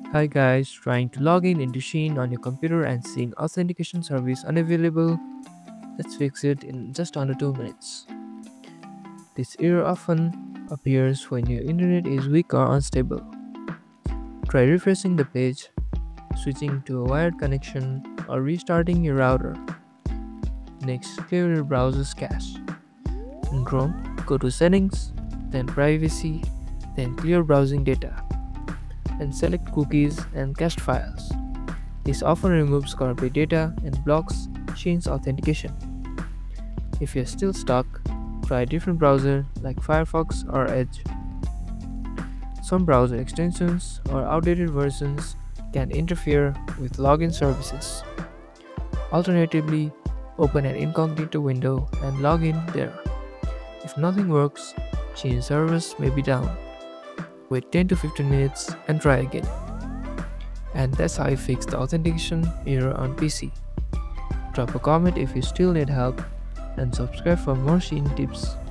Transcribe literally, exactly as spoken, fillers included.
Hi guys, trying to log in into Shein on your computer and seeing authentication service unavailable? Let's fix it in just under two minutes. This error often appears when your internet is weak or unstable. Try refreshing the page, switching to a wired connection, or restarting your router. Next, clear your browser's cache. In Chrome, go to Settings, then Privacy, then Clear Browsing Data, and select Cookies and Cached Files. This often removes corrupted data and blocks Shein's authentication. If you're still stuck, try a different browser like Firefox or Edge. Some browser extensions or outdated versions can interfere with login services. Alternatively, open an incognito window and log in there. If nothing works, Shein service may be down. Wait ten to fifteen minutes and try again. And that's how I fix the authentication error on P C. Drop a comment if you still need help and subscribe for more Shein tips.